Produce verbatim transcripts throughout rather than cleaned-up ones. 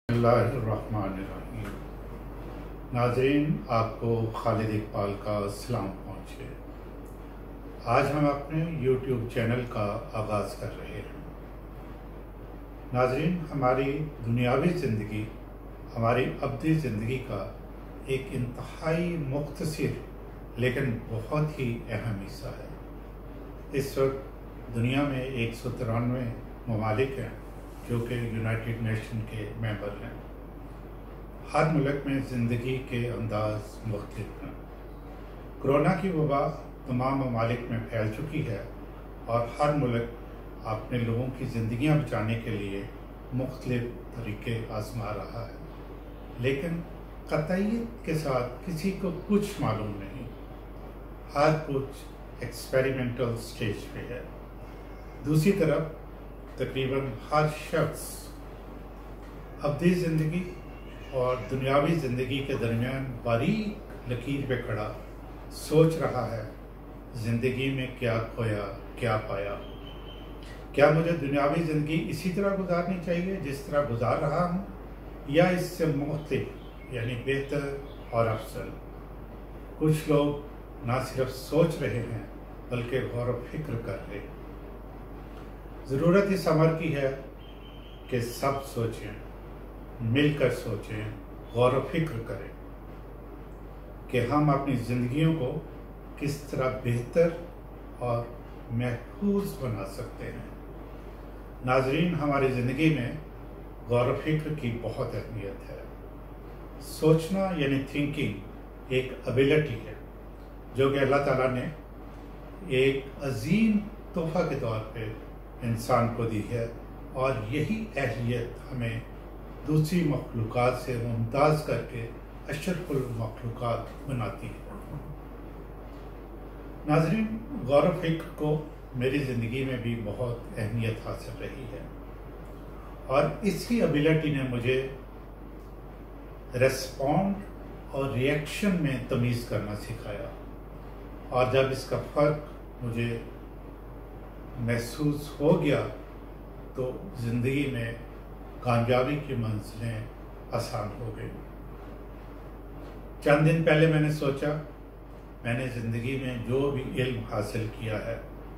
बिस्मिल्लाहिर्रहमानिर्रहीम। नाज़रीन, आपको खालिद इकबाल का सलाम पहुँचे। आज हम अपने यूट्यूब चैनल का आगाज़ कर रहे हैं। नाज़रीन, हमारी दुनियावी ज़िंदगी हमारी अब्दी ज़िंदगी का एक इंतहाई मुख्तसर लेकिन बहुत ही अहम हिस्सा है। इस वक्त दुनिया में एक सौ तिरानवे ममालिक हैं जो कि यूनाइटेड नेशन के मेंबर हैं। हर मुल्क में ज़िंदगी के अंदाज मुख्तलिफ हैं। कोरोना की वबा तमाम ममालिक में फैल चुकी है और हर मुल्क अपने लोगों की ज़िंदगियां बचाने के लिए मुख्तलिफ तरीके आजमा रहा है, लेकिन कतईयत के साथ किसी को कुछ मालूम नहीं। हर कुछ एक्सपेरिमेंटल स्टेज पे है। दूसरी तरफ तकरीबन हर शख्स अब्दी ज़िंदगी और दुनियावी ज़िंदगी के दरमियान बारीक लकीर पे खड़ा सोच रहा है, ज़िंदगी में क्या खोया क्या पाया। क्या मुझे दुनियावी ज़िंदगी इसी तरह गुजारनी चाहिए जिस तरह गुजार रहा हूँ, या इससे मुख्तलिफ यानी बेहतर और अफसल। कुछ लोग ना सिर्फ सोच रहे हैं बल्कि गौर व फिक्र कर रहे हैं। ज़रूरत इस अमर की है कि सब सोचें, मिलकर सोचें, गौर व फिक्र करें कि हम अपनी ज़िंदगियों को किस तरह बेहतर और महफूज बना सकते हैं। नाज़रीन, हमारी ज़िंदगी में गौर व फिक्र की बहुत अहमियत है। सोचना यानी थिंकिंग एक एबिलिटी है जो कि अल्लाह ताला ने एक अजीम तोहफ़ा के तौर पे इंसान को दी है, और यही अहलियत हमें दूसरी मखलूक़ात से मुमताज़ करके अशरफुल मखलूक़ात बनाती है। नाज़रीन, गौर व फिक्र को मेरी ज़िंदगी में भी बहुत अहमियत हासिल रही है, और इसी एबिलिटी ने मुझे रेस्पॉन्ड और रिएक्शन में तमीज़ करना सिखाया, और जब इसका फ़र्क मुझे महसूस हो गया तो ज़िंदगी में कामयाबी की मंजिलें आसान हो गई। चंद दिन पहले मैंने सोचा, मैंने ज़िंदगी में जो भी इल्म हासिल किया है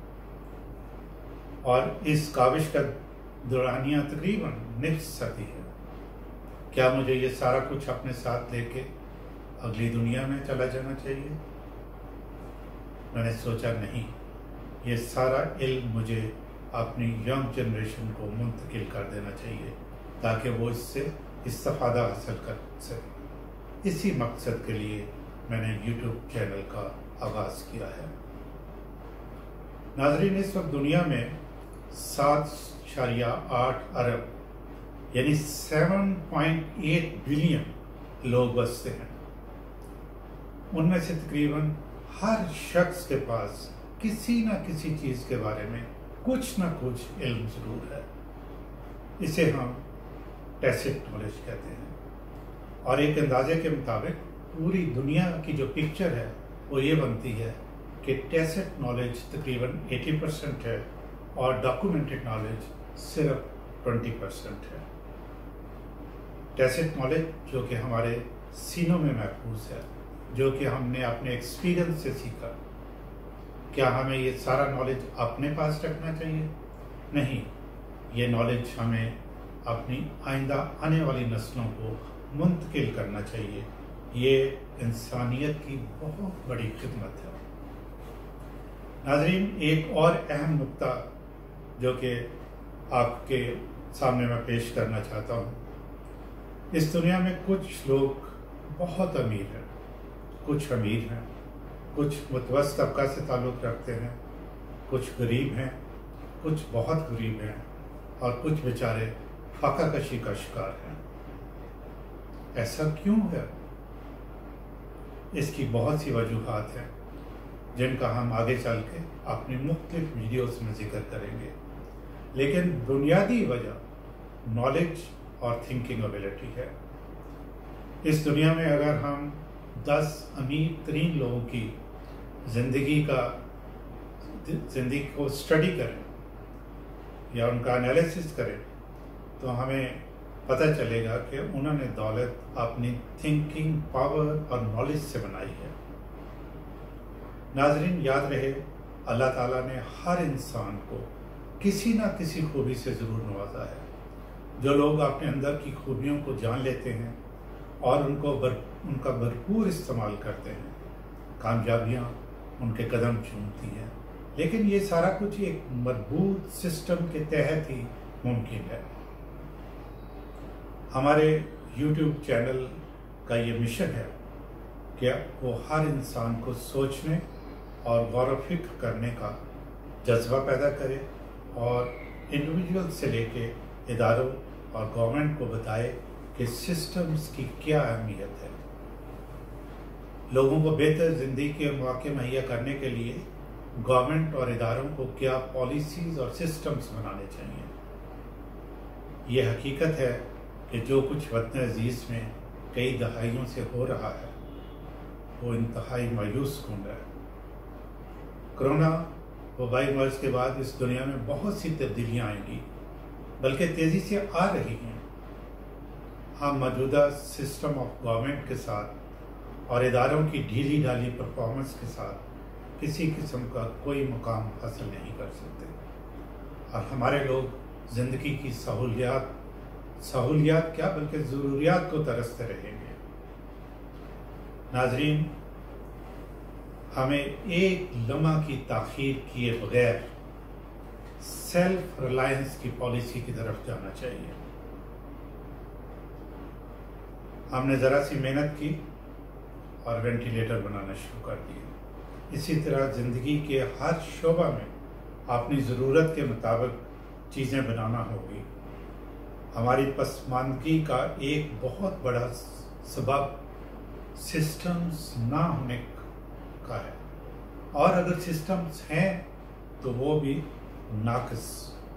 और इस काविश का दौरानिया तकरीबन निफ्स सदी है, क्या मुझे ये सारा कुछ अपने साथ लेके अगली दुनिया में चला जाना चाहिए? मैंने सोचा नहीं, ये सारा इल्म मुझे अपनी यंग जनरेशन को मुंतकिल कर देना चाहिए ताकि वो इससे इस्तिफादा हासिल कर सके। इसी मकसद के लिए मैंने यूट्यूब चैनल का आगाज़ किया है। नाज़रीन, इस वक्त दुनिया में सात इशारिया आठ अरब यानी सेवन पॉइंट एट बिलियन लोग बसते हैं। उनमें से तकरीबन हर शख्स के पास किसी न किसी चीज़ के बारे में कुछ न कुछ इल्म ज़रूर है। इसे हम टैसिट नॉलेज कहते हैं, और एक अंदाजे के मुताबिक पूरी दुनिया की जो पिक्चर है वो ये बनती है कि टैसिट नॉलेज तकरीबन अस्सी परसेंट है और डॉक्यूमेंटेड नॉलेज सिर्फ बीस परसेंट है। टैसिट नॉलेज जो कि हमारे सीनों में महफूज है, जो कि हमने अपने एक्सपीरियंस से सीखा। क्या हमें ये सारा नॉलेज अपने पास रखना चाहिए? नहीं, ये नॉलेज हमें अपनी आइंदा आने वाली नस्लों को मुंतकिल करना चाहिए। ये इंसानियत की बहुत बड़ी खिदमत है। नाज़रीन, एक और अहम नुक्ता जो कि आपके सामने मैं पेश करना चाहता हूँ, इस दुनिया में कुछ लोग बहुत अमीर हैं, कुछ अमीर हैं, कुछ मुतवस्सित तबका से ताल्लुक़ रखते हैं, कुछ गरीब हैं, कुछ बहुत गरीब हैं, और कुछ बेचारे फाका कशी का शिकार हैं। ऐसा क्यों है? इसकी बहुत सी वजूहात हैं जिनका हम आगे चल के अपनी मुख्तलिफ वीडियोस में जिक्र करेंगे, लेकिन बुनियादी वजह नॉलेज और थिंकिंग एबिलिटी है। इस दुनिया में अगर हम दस अमीर तरीन लोगों की ज़िंदगी का ज़िंदगी को स्टडी करें या उनका एनालिसिस करें तो हमें پتہ چلے گا کہ انہوں نے دولت اپنی تھنکنگ پاور اور نالج سے بنائی ہے۔ ناظرین، یاد رہے اللہ تعالیٰ نے ہر انسان کو کسی نہ کسی خوبی سے ضرور نوازا ہے۔ جو لوگ اپنے اندر کی خوبیوں کو جان لیتے ہیں اور ان کو بر ان کا بھرپور استعمال کرتے ہیں، کامیابیاں ان کے قدم چومتی ہیں۔ لیکن یہ سارا کچھ ایک مربوط سسٹم کے تحت ہی ممکن ہے۔ ہمارے یوٹیوب چینل کا یہ مشن ہے کہ وہ ہر انسان کو سوچنے اور غور و فکر کرنے کا جذبہ پیدا کرے اور انڈیویجول سے لے کے اداروں اور گورنمنٹ کو بتائے کہ سسٹمز کی کیا اہمیت ہے۔ لوگوں کو بہتر زندگی کے مواقع مہیا کرنے کے لیے گورنمنٹ اور اداروں کو کیا پالیسیز اور سسٹمز بنانے چاہیے۔ یہ حقیقت ہے کہ جو کچھ وطن عزیز میں کئی دہائیوں سے ہو رہا ہے وہ انتہائی مایوس کن ہے۔ کرونا وبائی مرض کے بعد اس دنیا میں بہت سی تبدیلیاں آئیں گی، بلکہ تیزی سے آ رہی ہیں۔ ہم موجودہ سسٹم آف گورنمنٹ کے ساتھ اور اداروں کی ڈھیلی ڈھالی پرفارمنس کے ساتھ کسی قسم کا کوئی مقام حاصل نہیں کر سکتے، اور ہمارے لوگ زندگی کی سہولیات سہولیات کیا بلکہ ضروریات کو ترستے رہیں گے۔ ناظرین، ہمیں ایک لمحہ کی تاخیر کیے بغیر سیلف ریلائنس کی پالیسی کی طرف جانا چاہیے۔ ہم نے ذرا سی محنت کی اور وینٹیلیٹر بنانا شروع کر دیے۔ اسی طرح زندگی کے ہر شعبہ میں اپنی ضرورت کے مطابق چیزیں بنانا ہوگی۔ ہماری پسماندگی کا ایک بہت بڑا سبب سسٹمز نہ ہونے کا ہے، اور اگر سسٹمز ہیں تو وہ بھی ناقص۔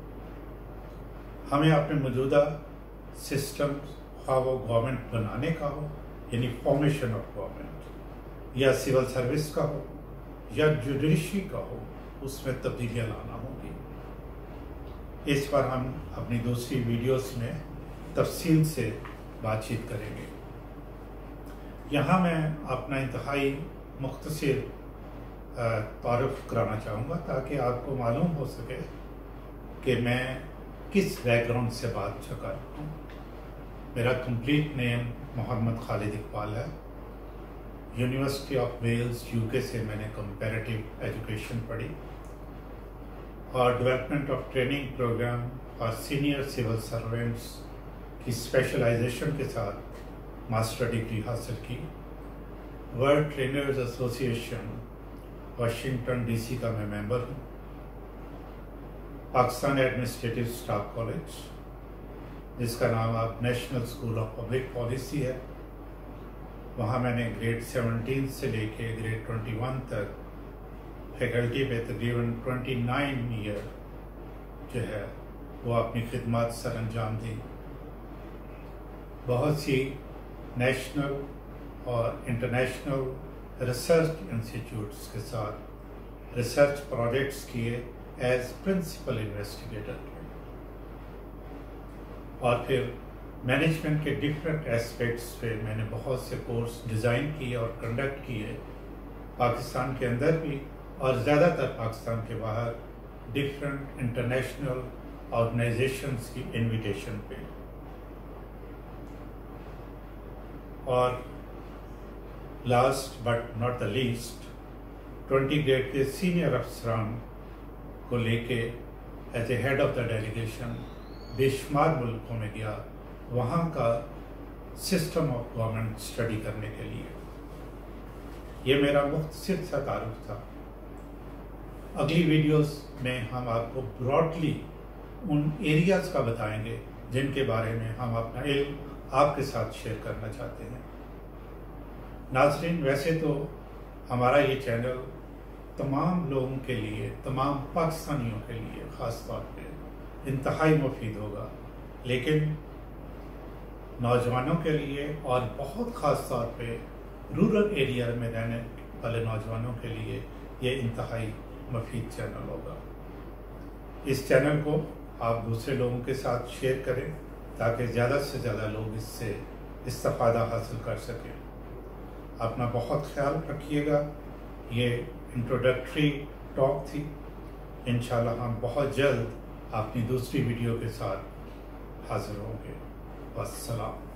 ہمیں اپنے موجودہ سسٹمز، خواہ وہ گورنمنٹ بنانے کا ہو یعنی فارمیشن آف گورنمنٹ، یا سول سروس کا ہو یا جوڈیشری کا ہو، اس میں تبدیلیاں لانا ہوں گی۔ اس پر ہم اپنی دوسری ویڈیوز میں تفصیل سے بات چیت کریں گے۔ یہاں میں اپنا انتہائی مختصر تعارف کرانا چاہوں گا تاکہ آپ کو معلوم ہو سکے کہ میں کس بیک گراؤنڈ سے بات کر رہا ہوں۔ میرا کمپلیٹ نیم محمد خالد اقبال ہے۔ یونیورسٹی آف ویلز یو کے سے میں نے کمپیریٹیو ایجوکیشن پڑھی اور ڈیولپمنٹ آف ٹریننگ پروگرام اور سینئر سول سروینٹس کی اسپیشلائزیشن کے ساتھ ماسٹر ڈگری حاصل کی۔ ورلڈ ٹرینرز ایسوسی ایشن واشنگٹن ڈی سی کا میں ممبر ہوں۔ پاکستان ایڈمنسٹریٹو اسٹاف کالج، جس کا نام اب national school of public policy ہے، وہاں میں نے گریڈ سیونٹین سے لے کے گریڈ ٹوینٹی ون تک فیکلٹی پہ تقریباً ٹوینٹی نائن ایئر جو ہے وہ اپنی خدمات سر انجام دیں۔ بہت سی نیشنل اور انٹرنیشنل ریسرچ انسٹیٹیوٹس کے ساتھ ریسرچ پروجیکٹس کیے ایز پرنسپل انویسٹیگیٹر، اور پھر مینجمنٹ کے ڈفرینٹ ایسپیکٹس پہ میں نے بہت سے کورس ڈیزائن کیے اور کنڈکٹ کیے، پاکستان کے اندر بھی اور زیادہ تر پاکستان کے باہر ڈفرینٹ انٹرنیشنل آرگنائزیشنز کی انویٹیشن پہ۔ اور last but not the least, twenty grade کے سینئر افسران کو لے کے as a head of the delegation بے شمار ملکوں میں گیا، وہاں کا سسٹم آف گورنمنٹ اسٹڈی کرنے کے لیے۔ یہ میرا مختصر سا تعارف تھا۔ اگلی ویڈیوز میں ہم آپ کو براڈلی ان ایریاز کا بتائیں گے جن کے بارے میں ہم اپنا علم آپ کے ساتھ شیئر کرنا چاہتے ہیں۔ ناظرین، ویسے تو ہمارا یہ چینل تمام لوگوں کے لیے، تمام پاکستانیوں کے لیے خاص طور پہ انتہائی مفید ہوگا، لیکن نوجوانوں کے لیے اور بہت خاص طور پہ رورل ایریا میں رہنے والے نوجوانوں کے لیے یہ انتہائی مفید چینل ہوگا۔ اس چینل کو آپ دوسرے لوگوں کے ساتھ شیئر کریں تاکہ زیادہ سے زیادہ لوگ اس سے استفادہ حاصل کر سکیں۔ اپنا بہت خیال رکھیے گا۔ یہ انٹروڈکٹری ٹاک تھی۔ انشاءاللہ ہم بہت جلد اپنی دوسری ویڈیو کے ساتھ حاضر ہوں گے۔ والسلام۔